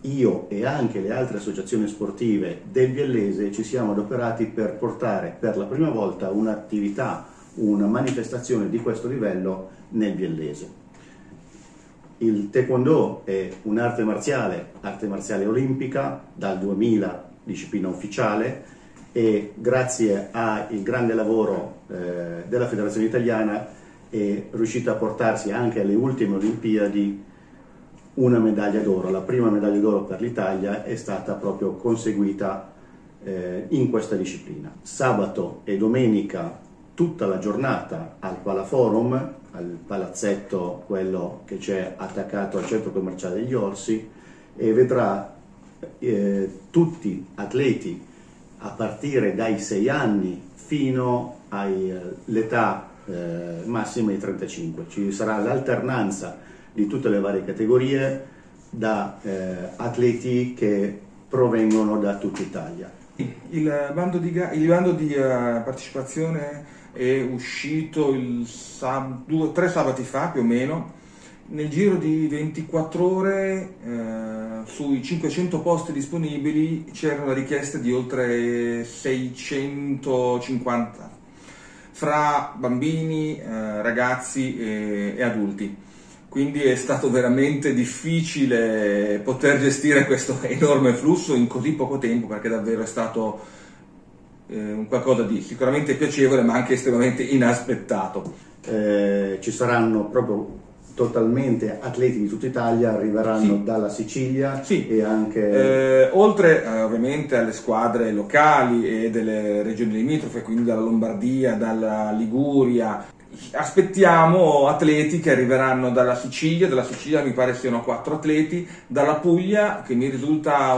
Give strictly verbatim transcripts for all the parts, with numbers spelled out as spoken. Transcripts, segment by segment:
io e anche le altre associazioni sportive del Biellese ci siamo adoperati per portare per la prima volta un'attività, una manifestazione di questo livello nel Biellese. Il Taekwondo è un'arte marziale, arte marziale olimpica, dal duemila disciplina ufficiale, e grazie al grande lavoro eh, della Federazione Italiana è riuscita a portarsi anche alle ultime Olimpiadi una medaglia d'oro. La prima medaglia d'oro per l'Italia è stata proprio conseguita eh, in questa disciplina. Sabato e domenica tutta la giornata al Palaforum, al palazzetto, quello che c'è attaccato al centro commerciale degli Orsi, e vedrà eh, tutti atleti a partire dai sei anni fino all'età eh, massima di trentacinque. Ci sarà l'alternanza di tutte le varie categorie da eh, atleti che provengono da tutta Italia. Il bando di, il bando di uh, partecipazione è uscito il sab due, tre sabati fa più o meno. Nel giro di ventiquattro ore eh, sui cinquecento posti disponibili c'era una richiesta di oltre seicentocinquanta fra bambini, eh, ragazzi e, e adulti. Quindi è stato veramente difficile poter gestire questo enorme flusso in così poco tempo, perché davvero è stato eh, un qualcosa di sicuramente piacevole ma anche estremamente inaspettato. Eh, ci saranno proprio totalmente atleti di tutta Italia, arriveranno sì. dalla Sicilia sì. e anche... Eh, oltre eh, ovviamente alle squadre locali e delle regioni limitrofe, quindi dalla Lombardia, dalla Liguria. Aspettiamo atleti che arriveranno dalla Sicilia, dalla Sicilia mi pare siano quattro atleti, dalla Puglia, che mi risulta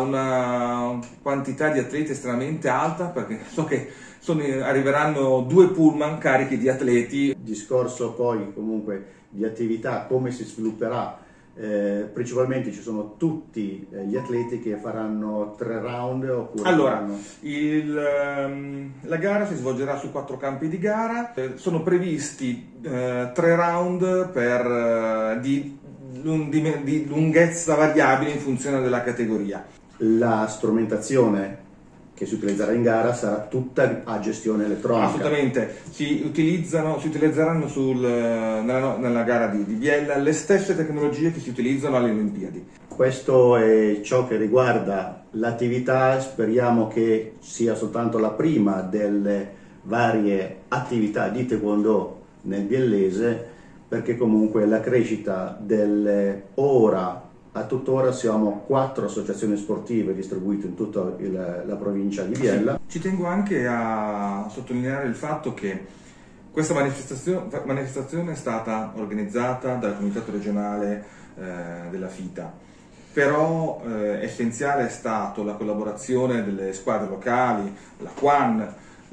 una quantità di atleti estremamente alta, perché so che sono, arriveranno due pullman carichi di atleti. Il discorso poi comunque di attività, come si svilupperà, eh, principalmente ci sono tutti eh, gli atleti che faranno tre round oppure allora faranno... il, um, la gara si svolgerà su quattro campi di gara, eh, sono previsti eh, tre round per, eh, di, di, di lunghezza variabile in funzione della categoria. La strumentazione che si utilizzerà in gara sarà tutta a gestione elettronica. Assolutamente, si, utilizzano, si utilizzeranno sul, nella, nella gara di, di Biella le stesse tecnologie che si utilizzano alle Olimpiadi. Questo è ciò che riguarda l'attività, speriamo che sia soltanto la prima delle varie attività di Taekwondo nel Biellese, perché comunque la crescita delle ora a tuttora siamo quattro associazioni sportive distribuite in tutta il, la provincia di Biella. Ci tengo anche a sottolineare il fatto che questa manifestazione, manifestazione è stata organizzata dal Comitato regionale eh, della FITA, però eh, essenziale è stato la collaborazione delle squadre locali, la Quan,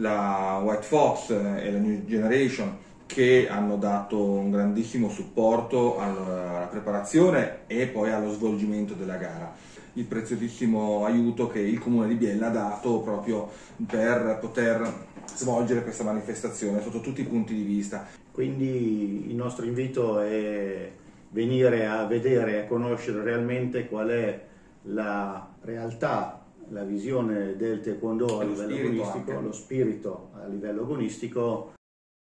la White Fox e la New Generation, che hanno dato un grandissimo supporto alla preparazione e poi allo svolgimento della gara. Il preziosissimo aiuto che il Comune di Biella ha dato proprio per poter svolgere questa manifestazione sotto tutti i punti di vista. Quindi il nostro invito è venire a vedere e a conoscere realmente qual è la realtà, la visione del Taekwondo a livello agonistico, lo spirito a livello agonistico